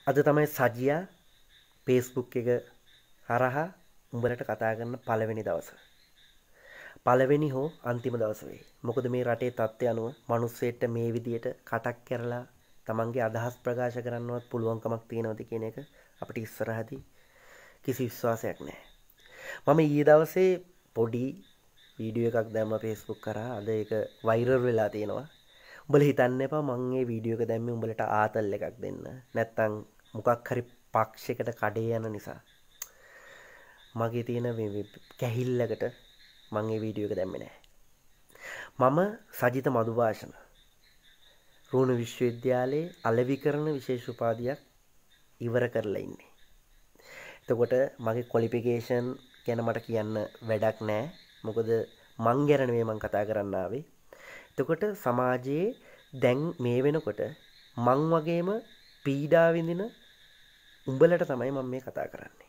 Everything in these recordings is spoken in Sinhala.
අද තමයි සජියා Facebook එක හරහා උඹලට කතා කරන පළවෙනි දවස. පළවෙනි හෝ අන්තිම දවස වෙයි. මොකද මේ රටේ තත්ත්වය අනුව මිනිස්සෙට මේ විදියට කටක් කරලා තමන්ගේ අදහස් ප්‍රකාශ කරන්නවත් පුළුවන්කමක් තියෙනවද කියන එක අපිට ඉස්සරහදී කිසි විශ්වාසයක් නැහැ. මම ඊයේ දවසේ පොඩි වීඩියෝ එකක් දැම්මා Facebook කරා. අද ඒක වෛරල් වෙලා තියෙනවා. උඹලා හිතන්න එපා මම මේ වීඩියෝ එක දැම්මේ උඹලට ආතල් එකක් දෙන්න. නැත්තම් මොකක් හරි පක්ෂයකට කඩේ යන නිසා. මගේ තියෙන මේ කැහිල්ලකට මම මේ වීඩියෝ එක දැම්මේ නැහැ. මම සජිත මధుභාෂණ රුවන විශ්වවිද්‍යාලයේ අලෙවිකරණ විශේෂ උපාධියක් ඉවර කරලා ඉන්නේ. එතකොට මගේ ක්වොලිෆිකේෂන් ගැන මට කියන්න වැඩක් නැහැ. මොකද මං ගැන නෙමෙයි මං කතා කරන්න ආවේ. එතකොට සමාජයේ දැන් මේ වෙනකොට මං වගේම පීඩා විඳින උඹලට තමයි මම මේ කතා කරන්නේ.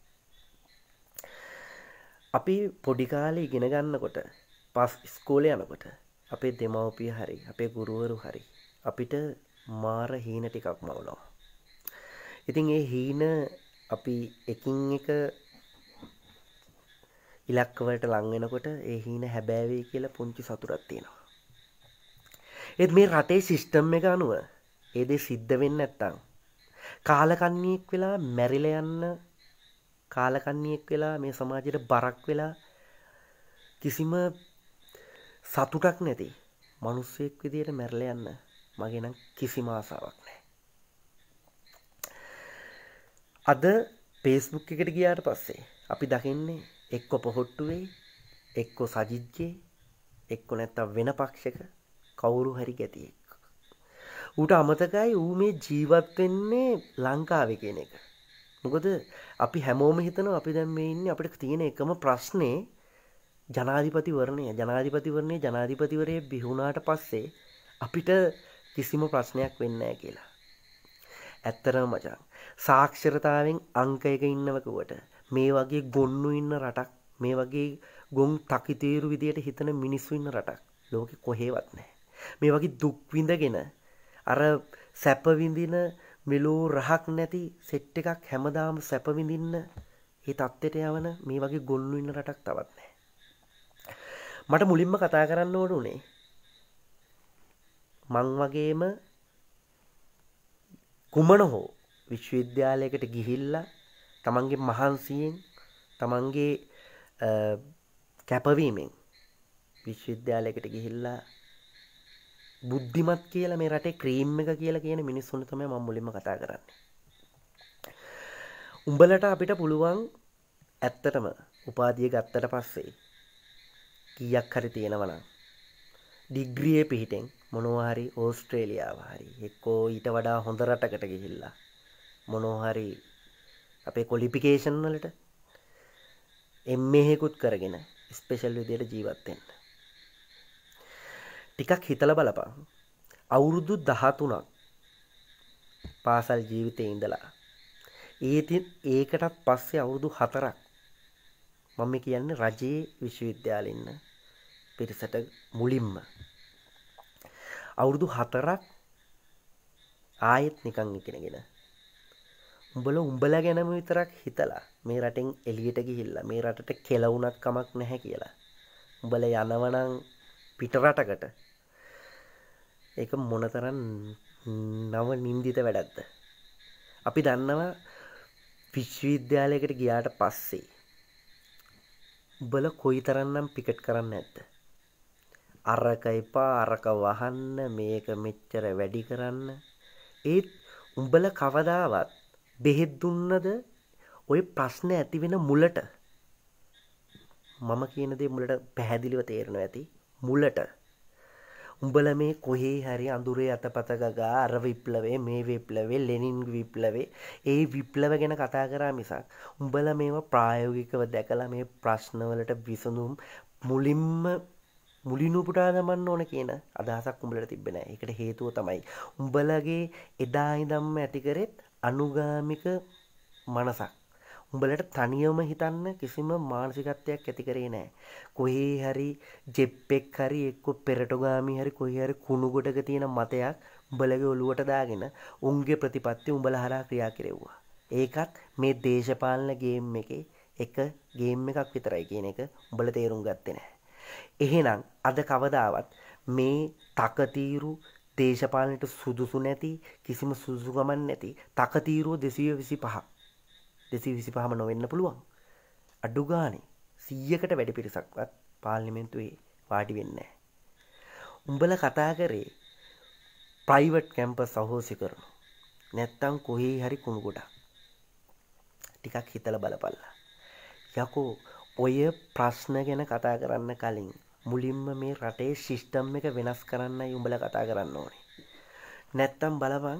අපි පොඩි කාලේ ඉගෙන ගන්නකොට ඉස්කෝලේ යනකොට අපේ දෙමව්පිය හරි අපේ ගුරුවරු හරි අපිට මාර හීන ටිකක් මවනවා. ඉතින් ඒ හීන අපි එකින් එක ඉලක්ක වලට ලං වෙනකොට ඒ හීන හැබෑ වෙයි කියලා පුංචි සතුටක් තියෙනවා. ඒත් මේ රටේ සිස්ටම් එක අනුව ඒ දේ සිද්ධ වෙන්නේ නැත්තම් කාලකන්ණියෙක් වෙලා මැරිලා යන්න කාලකන්ණියෙක් වෙලා මේ සමාජයට බරක් වෙලා කිසිම සතුටක් නැති මිනිස්සෙක් විදියට මැරලා යන්න මගේ නම් කිසිම ආසාවක් නැහැ. අද Facebook එකට ගියාට පස්සේ අපි දකින්නේ එක්ක පොහොට්ටුවේ එක්ක සජිත්ගේ එක්ක නැත්තම් වෙන පක්ෂයක කවුරු හරි ගැතියෙක්. ඌට අමතකයි ඌ මේ ජීවත් වෙන්නේ ලංකාවේ කියන එක. මොකද අපි හැමෝම හිතනවා අපි දැන් මේ ඉන්නේ අපිට තියෙන එකම ප්‍රශ්නේ ජනාධිපතිවරණයේ ජනාධිපතිවරයෙක් බිහුණාට පස්සේ අපිට කිසිම ප්‍රශ්නයක් වෙන්නේ නැහැ කියලා. ඇත්තටම මචං සාක්ෂරතාවෙන් අංක 1 ඉන්නව කිව්වට මේ වගේ ගොන්නු ඉන්න රටක් මේ වගේ ගොන් තකිතේරු විදියට හිතන මිනිස්සු ඉන්න රටක් ලෝකෙ කොහෙවත් නැහැ. මේ වගේ දුක් විඳගෙන අර සැප විඳින මෙලෝ රහක් නැති සෙට් එකක් හැමදාම සැප විඳින්න ඒ තත්ත්වයට යවන මේ වගේ ගොන්නු ඉන්න රටක් තවත් නැහැ. මට මුලින්ම කතා කරන්න ඕන උනේ මං වගේම කුමන හෝ විශ්වවිද්‍යාලයකට ගිහිල්ලා තමන්ගේ මහන්සියෙන් තමන්ගේ කැපවීමෙන් විශ්වවිද්‍යාලයකට ගිහිල්ලා බුද්ධිමත් කියලා මේ රටේ ක්‍රීම් එක කියලා කියන මිනිස්සුන්ට තමයි මම මුලින්ම කතා කරන්නේ. උඹලට අපිට පුළුවන් ඇත්තටම උපාධිය ගත්තට පස්සේ කීයක් හරි තියෙනවා නම් ඩිග්‍රියේ පිහිටෙන් මොනවා හරි ඕස්ට්‍රේලියාව හරි එක්කෝ ඊට වඩා හොඳ රටකට ගිහිල්ලා මොනවා හරි අපේ ක්වොලිෆිකේෂන් වලට MA එකකුත් කරගෙන ස්පෙෂල් විදියට ජීවත් වෙන්න. ටිකක් හිතලා බලපන්. අවුරුදු 13ක් පාසල් ජීවිතේ ඉඳලා ඒකටත් පස්සේ අවුරුදු 4ක් මම කියන්නේ රජයේ විශ්වවිද්‍යාලෙ ඉන්න පිරිසට මුලින්ම අවුරුදු 4ක් ආයෙත් නිකන් ඉගෙනගෙන උඹලා ගැනම විතරක් හිතලා මේ රටෙන් එළියට ගිහිල්ලා මේ රටට කෙලවුණක් කමක් නැහැ කියලා උඹලා යනවනම් පිට රටකට ඒක මොනතරම් නව නින්දිත වැඩක්ද. අපි දන්නවා විශ්වවිද්‍යාලයකට ගියාට පස්සේ උඹලා කොයිතරම්නම් පිකට් කරන්නේ නැද්ද. අරක එපා අරක වහන්න මේක මෙච්චර වැඩි කරන්න. ඒත් උඹලා කවදාවත් බෙහෙත් දුන්නද ওই ප්‍රශ්න ඇති වෙන මුලට මම කියන දේ මුලට පැහැදිලිව තේරෙනවා ඇති. මුලට උඹලා මේ කොහේ හරි අඳුරේ අතපත ගගා අර විප්ලවයේ මේ විප්ලවයේ ලෙනින් විප්ලවයේ ඒ විප්ලව ගැන කතා කරා මිසක් උඹලා මේවා ප්‍රායෝගිකව දැකලා මේ ප්‍රශ්න වලට විසඳුම් මුලින්ම උපුටා දමන්න ඕන කියන අදහසක් උඹලට තිබ්බේ නැහැ. ඒකට හේතුව තමයි උඹලගේ එදා ඉඳන්ම ඇති කරෙත් අනුගාමික මනසක්. උඹලට තනියම හිතන්න කිසිම මානසිකත්වයක් ඇති කරේ නැහැ. කොහේ හරි ජෙප්පෙක් හරි එක්ක පෙරටගාමි හරි කොහේ හරි කුණු ගොඩක තියෙන මතයක් උඹලගේ ඔළුවට දාගෙන උන්ගේ ප්‍රතිපත්ති උඹලා හරහා ක්‍රියා කෙරෙව්වා. ඒකත් මේ දේශපාලන ගේම් එකේ එක ගේම් එකක් විතරයි කියන එක උඹලා තේරුම් ගත්තේ නැහැ. එහෙනම් අද කවදාවත් මේ තකතිරු දේශපාලනයට සුදුසු නැති කිසිම සුදුසුකමක් නැති තකතිරුව 225ම නොවෙන්න පුළුවන්. අඩු ගානේ 100කට වැඩි පිරිසක්වත් පාර්ලිමේන්තුවේ වාඩි වෙන්නේ නැහැ. උඹලා කතා කරේ ප්‍රයිවට් කැම්පස් අහෝසි කරනවා. නැත්තම් කොහේ හරි කුණු ගොඩක්. ටිකක් හිතලා බලපල්ලා. යකෝ ඔය ප්‍රශ්න ගැන කතා කරන්න කලින් මුලින්ම මේ රටේ සිස්ටම් එක වෙනස් කරන්නයි උඹලා කතා කරන්න ඕනේ. නැත්තම් බලපන්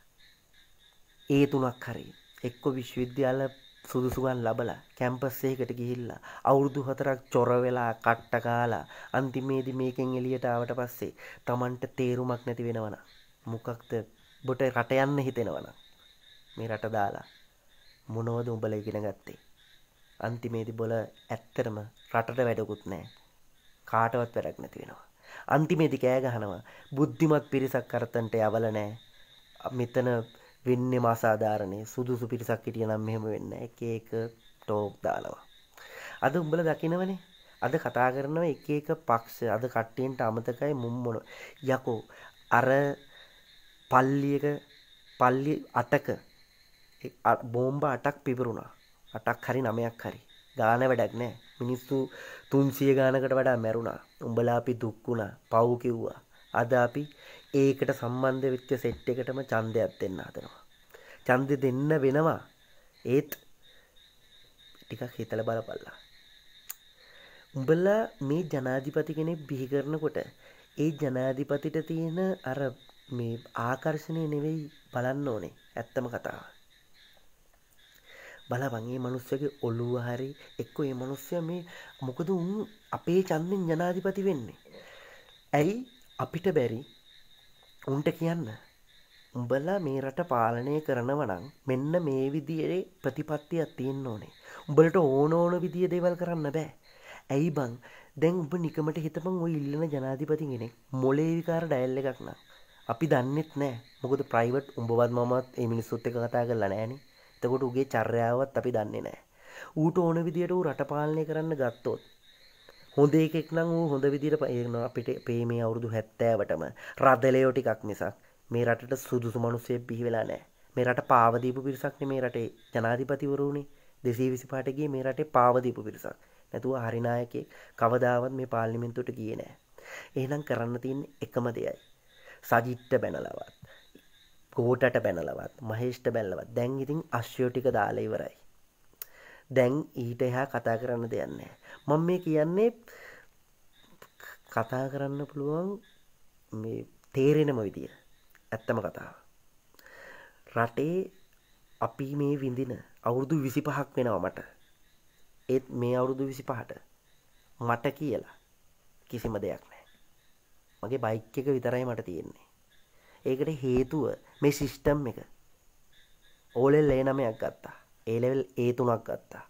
ඒ තුනක් හරි එක්ක විශ්වවිද්‍යාල සුදුසුකම් ලැබලා කැම්පස් එකකට ගිහිල්ලා අවුරුදු 4ක් චොර වෙලා කට්ට කාලා අන්තිමේදී මේකෙන් එළියට ආවට පස්සේ Tamanට තේරුමක් නැති වෙනවනම් මොකක්ද ඔබට රට යන්න හිතෙනවනම් මේ රට දාලා මොනවද උඹලා ඉගෙන ගත්තේ? අන්තිමේදී බොල ඇත්තටම රටට වැඩකුත් නැහැ. කාටවත් වැඩක් නැති වෙනවා. අන්තිමේදී කෑ ගහනවා බුද්ධිමත් පිරිසක් කරතන්ට යවල නැහැ. මෙතන වෙන්නේ මාසාධාරණේ සුදුසු පිරිසක් හිටියනම් මෙහෙම වෙන්නේ එක එක ටෝක් දානවා. අද උඹලා දකිනවනේ. අද කතා කරනවා එක එක පක්ෂ. අද කට්ටියන්ට අමතකයි මුම්මොන. යකෝ අර පල්ලි 8ක බෝම්බ 8ක් පිපිරුණා. 8ක් හරි 9ක් හරි. ගාන වැඩක් නැහැ. මිනිස්සු 300 ගානකට වඩා මැරුණා. උඹලා අපි දුක් වුණා. පව් කිව්වා. අද අපි ඒකට සම්බන්ධ වෙච්ච සෙට් එකටම ඡන්දයක් දෙන්න හදනවා. ඡන්දෙ දෙන්න වෙනවා. ඒත් ටිකක් හිතලා බලපල්ලා. උඹලා මේ ජනාධිපති කෙනෙක් බිහි කරනකොට ඒ ජනාධිපතිට තියෙන අර මේ ආකර්ෂණය නෙවෙයි බලන්න ඕනේ. ඇත්තම කතාව. බලපන් මේ මිනිස්සුගේ ඔළුව හරි එක්ක මේ මිනිස්සයා මේ මොකද උන් අපේ ඡන්දෙන් ජනාධිපති වෙන්නේ. ඇයි අපිට බැරි උන්ට කියන්න උඹලා මේ රට පාලනය කරනවා නම් මෙන්න මේ විදිහේ ප්‍රතිපත්තියක් තියෙන්න ඕනේ. උඹලට ඕන විදිහේ දේවල් කරන්න බෑ. ඇයි බං දැන් උඹ නිකමට හිතපන් ඔය ඉල්ලන ජනාධිපති කෙනෙක් මොලේ විකාර ඩයල් එකක් නා. අපි දන්නෙත් නෑ. මොකද ප්‍රයිවට් උඹවත් මමත් මේ මිනිස්සුත් එක්ක කතා කරලා නෑනේ. එතකොට උගේ චර්යාවවත් අපි දන්නේ නෑ. ඌට ඕන විදිහට ඌ රට පාලනය කරන්න ගත්තොත් හොඳ එකෙක් නම් ඌ හොඳ විදිහට අපිට මේ අවුරුදු 70ටම රදලයෝ ටිකක් මිසක් මේ රටට සුදුසු මිනිස්සෙක් බිහි වෙලා නැහැ. මේ රට පාව දීපු පිරිසක් නේ මේ රටේ ජනාධිපතිවරුනේ. 225ට ගියේ මේ රටේ පාව දීපු පිරිසක්. නැතුව හරිනායකයෙක් කවදාවත් මේ පාර්ලිමේන්තුවට ගියේ නැහැ. එහෙනම් කරන්න තියෙන්නේ එකම දෙයයි. සජිත්ට බැනලවත්, කෝටට බැනලවත්, මහේෂ්ට බැනලවත්. දැන් ඉතින් අශ්වය ටික දාලා ඉවරයි. දැන් ඊට එහා කතා කරන්න දෙයක් නැහැ. මම මේ කියන්නේ කතා කරන්න පුළුවන් මේ තේරෙනම විදිය. ඇත්තම කතාව. රටේ අපි මේ විඳින අවුරුදු 25ක් වෙනවා මට. ඒත් මේ අවුරුදු 25ට මට කියලා කිසිම දෙයක් නැහැ. මගේ බයික් එක විතරයි මට තියෙන්නේ. ඒකට හේතුව මේ සිස්ටම් එක. O level A9ක් ගත්තා. A level A3ක් ගත්තා.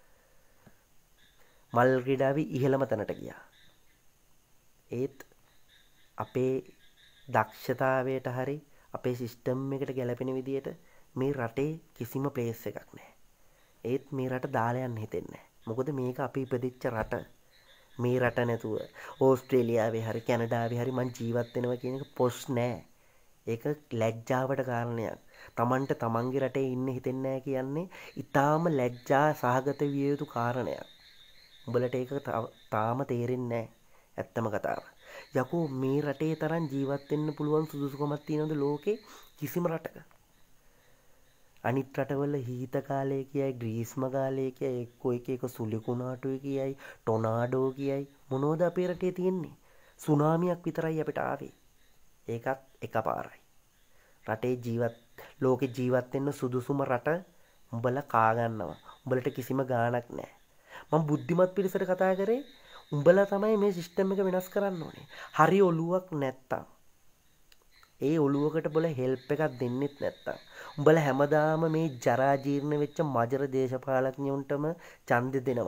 මල් ක්‍රීඩාවේ ඉහළම තැනට ගියා. ඒත් අපේ දක්ෂතාවයට හරි අපේ සිස්ටම් එකට ගැලපෙන විදියට මේ රටේ කිසිම ප්ලේස් එකක් නැහැ. ඒත් මේ රට දාලා යන්න හිතෙන්නේ නැහැ. මොකද මේක අපි ඉපදිච්ච රට. මේ රට නැතුව ඕස්ට්‍රේලියාවේ හරි කැනඩාවේ හරි මං ජීවත් වෙනවා කියන එක පොස් නෑ. ඒක ලැජ්ජාවට කාරණයක්. Tamanට තමන්ගේ රටේ ඉන්න හිතෙන්නේ නැහැ කියන්නේ ඊටාම ලැජ්ජා සහගත විය යුතු කාරණයක්. උඹලට ඒක තාම තේරෙන්නේ නැහැ. ඇත්තම කතාව. යකෝ මේ රටේ තරම් ජීවත් වෙන්න පුළුවන් සුදුසුකමක් තියෙනවද ලෝකේ කිසිම රටක? අනිත් රටවල හීත කාලය කියයි, ග්‍රීස්ම කාලය කියයි, එක සුලිකුණාටුයි කියයි, ටොනාඩෝ කියයි. මොනවද අපේ රටේ තියෙන්නේ? සුනාමියක් විතරයි අපිට ආවේ. ඒකත් එකපාරයි. රටේ ලෝකේ ජීවත් වෙන්න සුදුසුම රට උඹලා කා ගන්නවා. උඹලට කිසිම ගාණක් නැහැ. මම බුද්ධිමත් පිරිසට කතා කරේ උඹලා තමයි මේ සිස්ටම් එක වෙනස් කරන්න ඕනේ. හරි ඔලුවක් නැත්තම්. ඒ ඔලුවකට බල හෙල්ප් එකක් දෙන්නෙත් නැත්තම්. උඹලා හැමදාම මේ ජරා ජීර්ණ වෙච්ච මජර දේශපාලඥයන්ටම ඡන්දෙ දෙනවනම්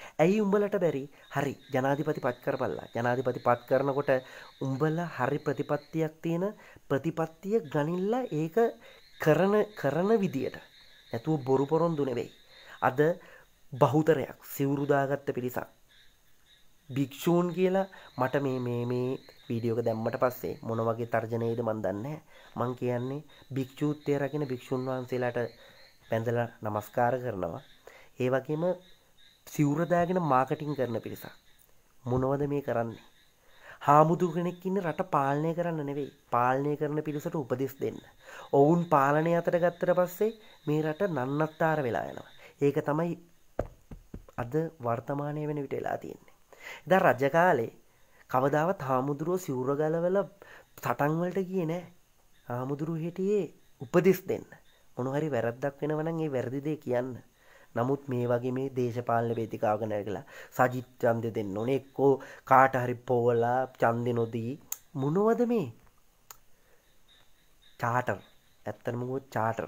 ඇයි උඹලට බැරි? හරි ජනාධිපති පත් කරපල්ලා. ජනාධිපති පත් කරනකොට උඹලා හරි ප්‍රතිපත්තියක් තියෙන ප්‍රතිපත්තිය ගනිල්ලා ඒක කරන විදියට. නැතුව බොරු පොරොන්දු නෙවෙයි. අද බහුතරයක් සිවුරු දාගත්ත පිරිසක් භික්ෂූන් කියලා මට මේ වීඩියෝ එක දැම්මට පස්සේ මොන වගේ තර්ජනයේද මන් දන්නේ නැහැ. මං කියන්නේ භික්ෂූත්වයේ රකින්න භික්ෂුන් වහන්සේලාට වැඳලා নমස්කාර කරනවා. ඒ වගේම සිවුර දාගෙන මාකටිං කරන පිරිසක්. මොනවද මේ කරන්නේ? හාමුදුරු කෙනෙක් ඉන්න රට පාලනය කරන්න නෙවෙයි. පාලනය කරන පිරිසට උපදෙස් දෙන්න. ඔවුන් පාලනය අතට ගත්තට පස්සේ මේ රට නන්නත්තර වෙලා යනවා. ඒක තමයි අද වර්තමානයේ වෙන විට වෙලා තියෙන්නේ. එදා රජ කාලේ කවදාවත් හාමුදුරුවෝ සිවුර ගලවලා සටන් වලට ගියේ නෑ. හාමුදුරුවෝ හිටියේ උපදෙස් දෙන්න. මොන හරි වැරද්දක් වෙනවා නම් ඒ වැරදි දේ කියන්න. නමුත් මේ වගේ මේ දේශපාලන වේදිකාවක නැගලා සජිත් ඡන්දෙ දෙන්න ඕනේ එක්කෝ කාට හරි පොවලා ඡන්දෙ නොදී මොනවද මේ? චාටර්. ඇත්තටම ගොත් චාටර්.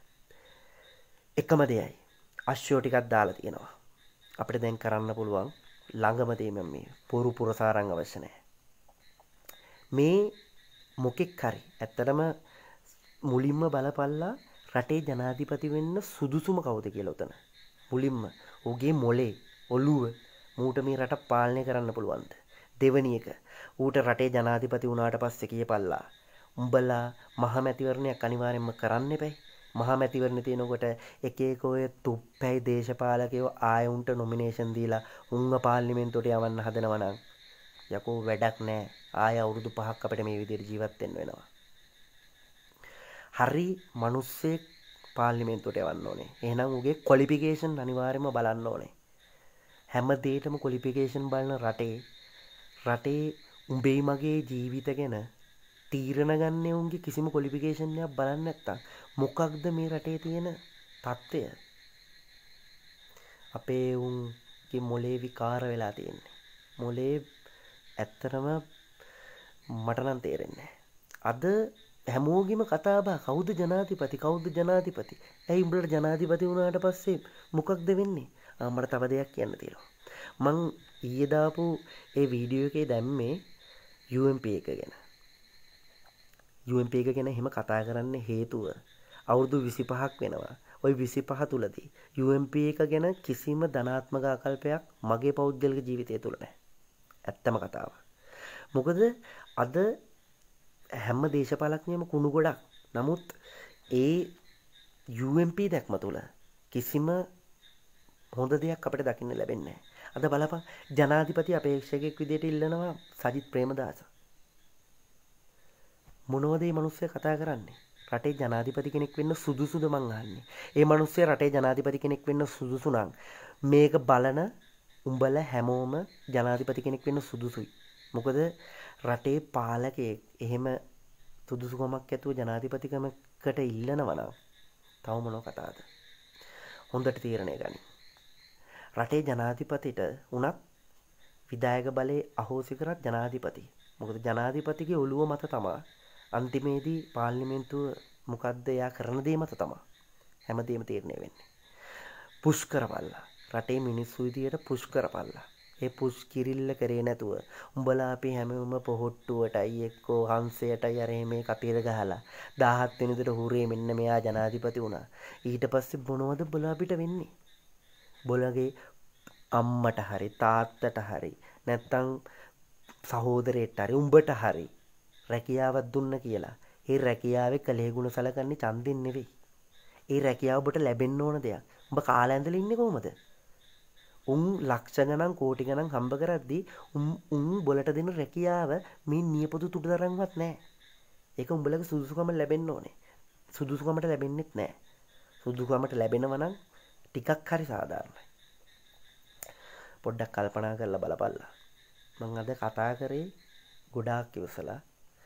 එකම දෙයයි. අශ්වෝ ටිකක් දාලා තියෙනවා. අපිට දැන් කරන්න පුළුවන් ළඟම දේ මේ පොරු පුරසාරං අවශ්‍ය නැහැ. මේ මොකෙක් හරි ඇත්තටම මුලින්ම බලපල්ලා රටේ ජනාධිපති වෙන්න සුදුසුම කවුද කියලා උතන. මුලින්ම ඌගේ මොලේ ඔළුව මූට මේ රට පාලනය කරන්න පුළුවන්ද? දෙවැනි එක ඌට රටේ ජනාධිපති වුණාට පස්සේ කියපල්ලා උඹලා මහමැතිවරණයක් අනිවාර්යයෙන්ම කරන්න එපයි. මහමැතිවරණ තියෙනකොට එක එක ඔය තුප්පැයි දේශපාලකයෝ ආය උන්ට නොමිනේෂන් දීලා උන්ව පාර්ලිමේන්තුවට යවන්න හදනවා නම් යකෝ වැඩක් නැහැ. ආය අවුරුදු 5ක් අපිට මේ විදිහට ජීවත් වෙන්න වෙනවා. හරි මිනිස්සෙක් පාර්ලිමේන්තුවට යවන්න ඕනේ. එහෙනම් උගේ ක්වොලිෆිකේෂන් අනිවාර්යයෙන්ම බලන්න ඕනේ. හැම දෙයකම ක්වොලිෆිකේෂන් බලන රටේ උඹේ මගේ ජීවිත ගැන තීරණ ගන්න උන්ගේ කිසිම ක්වොලිෆිකේෂන් එකක් බලන්නේ නැත්තම් මොකක්ද මේ රටේ තියෙන තත්ත්වය? අපේ උන්ගේ මොලේ විකාර වෙලා තියෙන්නේ. මොලේ ඇත්තටම මට නම් තේරෙන්නේ නැහැ. අද හැමෝගෙම කතා බහ කවුද ජනාධිපති ඇයි උඹලට ජනාධිපති වුණාට පස්සේ මොකක්ද වෙන්නේ? මට තව දෙයක් කියන්න තියෙනවා. මං ඊයේ දාපු ඒ වීඩියෝ එකේ දැම්මේ UMP එක ගැන. UMP එක ගැන එහෙම කතා කරන්න හේතුව අවුරුදු 25ක් වෙනවා. ওই 25 තුලදී UMP එක ගැන කිසිම ධනාත්මක ආකල්පයක් මගේ පෞද්ගලික ජීවිතය තුල නැහැ. ඇත්තම කතාව. මොකද අද හැම දේශපාලඥයෙම කුණු ගොඩක්. නමුත් ඒ UMP දැක්ම තුළ කිසිම හොඳ දෙයක් අපිට දකින්න ලැබෙන්නේ නැහැ. අද බලපන් ජනාධිපති අපේක්ෂකෙක් විදියට ඉල්ලනවා සජිත් ප්‍රේමදාස. මොනවද මේ මිනිස්සු කතා කරන්නේ? රටේ ජනාධිපති කෙනෙක් වෙන්න සුදුසුද මං අහන්නේ. ඒ මිනිස්සු රටේ ජනාධිපති කෙනෙක් වෙන්න සුදුසු නම් මේක බලන උඹලා හැමෝම ජනාධිපති කෙනෙක් වෙන්න සුදුසුයි. මොකද රටේ පාලකයෙක් එහෙම සුදුසුකමක් ඇතුව ජනාධිපතිකමකට ඉල්ලනවා නම් තව මොනව කතාවද? හොඳට තීරණය ගනි. රටේ ජනාධිපතිට උනත් විධායක බලයේ අහෝසි කරත් ජනාධිපති. මොකද ජනාධිපතිගේ ඔළුව මත තමයි අන්තිමේදී පාර්ලිමේන්තුව මොකද්ද එයා කරන දේ මත තමයි හැමදේම තීරණය වෙන්නේ. පුෂ් කරපල්ලා. රටේ මිනිස්සු විදියට පුෂ් කරපල්ලා. ඒ පුෂ් කිරිල්ල කරේ නැතුව උඹලා අපි හැමෝම පොහොට්ටුවටයි එක්කෝ හංසයටයි අර මේ කතිර ගහලා 17 වෙනිදට හුරේ මෙන්න මෙයා ජනාධිපති වුණා. ඊට පස්සේ මොනවද බලා අපිට වෙන්නේ? බොලගේ අම්මට හරි තාත්තට හරි නැත්තම් සහෝදරයෙක්ට හරි උඹට හරි රැකියාවක් දුන්න කියලා. ඒ රැකියාවේ කලේ ගුණ සලකන්නේ ඡන්දෙන් නෙවෙයි. ඒ රැකියාව ඔබට ලැබෙන්න ඕන දෙයක්. උඹ කාලා ඇඳලා ඉන්නේ කොහමද? උන් ලක්ෂ ගණන් කෝටි ගණන් හම්බ කරද්දී උන් බොලට දෙන රැකියාව මේ නියපොතු තුඩ තරම්වත් නැහැ. ඒක උඹලගේ සුදුසුකම ලැබෙන්න ඕනේ. සුදුසුකමට ලැබෙන්නෙත් නැහැ. සුදුසුකමට ලැබෙනවා නම් ටිකක් හරි සාධාරණයි. පොඩ්ඩක් කල්පනා කරලා බලපල්ලා. මම අද කතා කරේ ගොඩාක් ඉවසලා.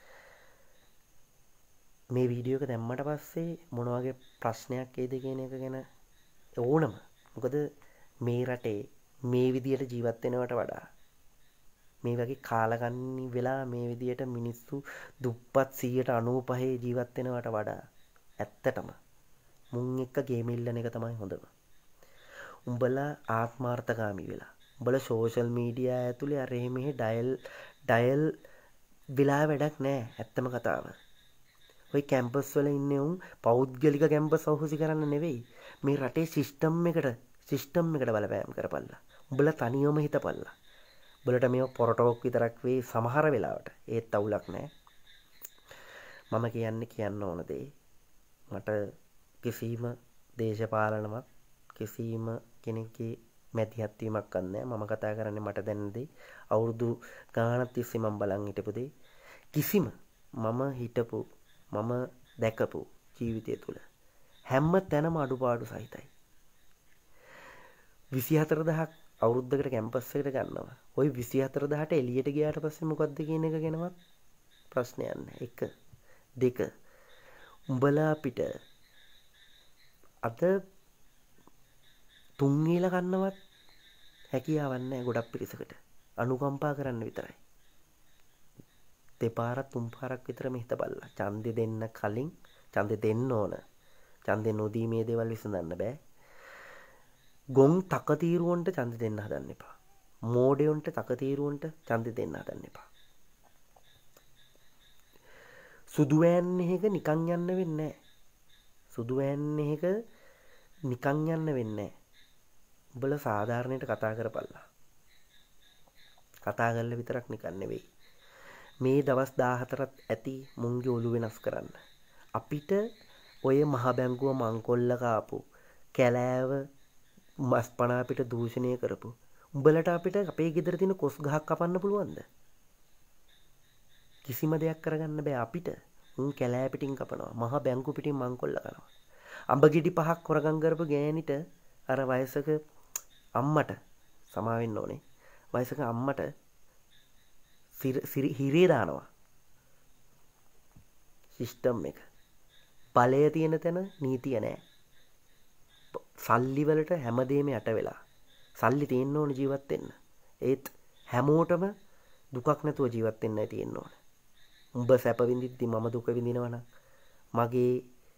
මේ වීඩියෝ එක දැම්මට පස්සේ මොන වගේ ප්‍රශ්නයක් එයිද කියන එක ගැන ඕනම. මොකද මේ රටේ මේ විදියට ජීවත් වෙනවට වඩා මේ වගේ කාලකන්ණි වෙලා මේ විදියට මිනිස්සු දුප්පත් 95% ජීවත් වෙනවට වඩා ඇත්තටම මුන් එක්ක ගේම් ඉල්ලන එක තමයි හොඳම. උඹලා ආත්මාර්ථකාමී වෙලා. උඹලා සෝෂල් මීඩියා ඇතුලේ අර මෙහෙ ඩයල් වෙලා වැඩක් නැහැ. ඇත්තම කතාව. ওই කැම්පස් වල ඉන්නේ උන් පෞද්ගලික කැම්පස් අහුසි කරන්න නෙවෙයි. මේ රටේ සිස්ටම් එකට බලපෑම් කරපල්ලා. උඹලා තනියම හිතපල්ලා. උඹලට මේව පොරටෝක් විතරක් වෙයි සමහර වෙලාවට. ඒත් අවුලක් නැහැ. මම කියන්න ඕන දේ මට කිසිම දේශපාලනමක් කිසිම කෙනෙක්ගේ මැදිහත් වීමක් නැහැ. මම කතා කරන්නේ මට දැනෙන දේ. අවුරුදු ගාණක් තිස්සේ මම බලන් හිටපු දේ. කිසිම මම හිටපු මම දැකපු ජීවිතය තුළ හැම තැනම අඩුපාඩු සහිතයි. 24000ක් අවුරුද්දකට කැම්පස් එකට ගන්නවා. ওই 24000ට එළියට ගියාට පස්සේ මොකද්ද කියන එක ගැනවත් ප්‍රශ්නයක් නැහැ. 1 2 උඹලා අපිට අද තුන් වේල කන්නවත් හැකියාවක් නැහැ ගොඩක් පිරිසකට. අනුකම්පා කරන්න විතරයි. දෙපාරක් තුන් පාරක් විතර මෙහිත බලලා ඡන්දෙ දෙන්න කලින් ඡන්දෙ දෙන්න ඕන. ඡන්දෙ නොදී මේ දේවල් විසඳන්න බෑ. ගොන් තකතිරුවන්ට ඡන්දෙ දෙන්න හදන්න එපා. මෝඩයොන්ට තකතිරුවන්ට ඡන්දෙ දෙන්න හදන්න එපා. සුදු වෑන්නේක නිකන් යන්න වෙන්නේ නැහැ. සුදු වෑන්නේක නිකන් යන්න වෙන්නේ නැහැ. උඹලා සාධාරණයට කතා කරපල්ලා. කතා කරලා විතරක් නිකන් නෙවෙයි. මේ දවස් 14ත් ඇති මුන්ගේ ඔලු වෙනස් කරන්න. අපිට ඔය මහ බැංකුව මංකොල්ල කාපු කැලෑව මස්පණ අපිට දූෂණය කරපු උඹලට අපිට අපේ ගෙදර තියෙන කොස් ගහක් කපන්න පුළුවන්ද? කිසිම දෙයක් කරගන්න බෑ අපිට. උන් කැලෑ පිටින් කපනවා. මහ බැංකු පිටින් මංකොල්ල කරනවා. අඹ ගෙඩි 5ක් හොරගම් කරපු ගෑනිට අර වයසක අම්මට සමා වෙන්න ඕනේ. වයසක අම්මට හිරේ දානවා. සිස්ටම් එක. බලය තියෙන තැන නීතිය නැහැ. සල්ලි වලට හැමදේම යට වෙලා. සල්ලි තියෙන්න ඕන ජීවත් වෙන්න. ඒත් හැමෝටම දුකක් නැතුව ජීවත් වෙන්නයි තියෙන්න ඕන. උඹ සැප විඳිද්දි මම දුක විඳිනවා නම් මගේ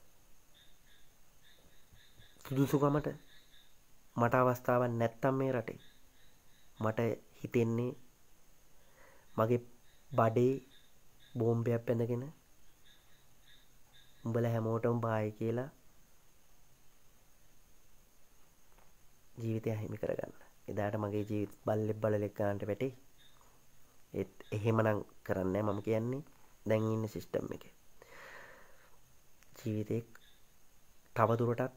සුදුසුකමට මට අවස්ථාවක් නැත්තම් මේ රටේ මට හිතෙන්නේ මගේ බඩේ බෝම්බයක් පැඳගෙන උඹලා හැමෝටම බායි කියලා ජීවිතය හිමි කරගන්න. එදාට මගේ ජීවිත බල්ලෙක් බලලෙක් ගන්නට වැටේ. ඒත් එහෙමනම් කරන්නේ මම කියන්නේ දැන් ඉන්න සිස්ටම් එකේ. ජීවිතේ තව දුරටත්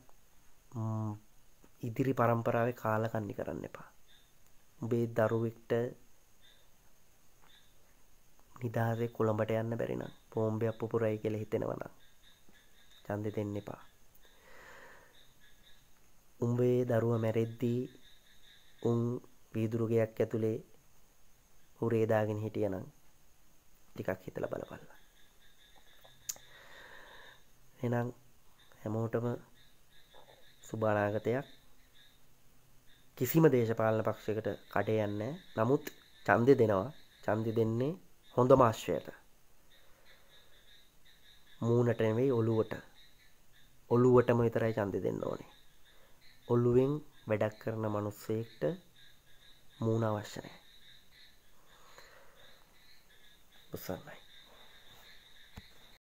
ඉදිරි පරම්පරාවේ කාලකන්ණි කරන්න එපා. උඹේ දරුවෙක්ට නිදාසේ කොළඹට යන්න බැරි නම් බෝම්බයක් පුපුරයි කියලා හිතෙනවා නම් ඡන්දෙ දෙන්න එපා. උඹේ දරුවා මැරෙද්දී උන් වීදුරු ගෙයක් ඇතුලේ උරේ දාගෙන හිටියනම් ටිකක් හිතලා බලපල්ලා. එහෙනම් හැමෝටම සුබ අනාගතයක්. කිසිම දේශපාලන පක්ෂයකට කඩේ යන්නේ නැහැ. නමුත් ඡන්දෙ දෙනවා. ඡන්දෙ දෙන්නේ හොඳම ආශ්‍රයයට. මූණට නෙවෙයි ඔළුවට. ඔළුවටම විතරයි ඡන්දෙ දෙන්න ඕනේ. ඔළුවෙන් වැඩක් කරන මිනිස්සෙක්ට මූණ අවශ්‍ය නැහැ. උසන්නයි.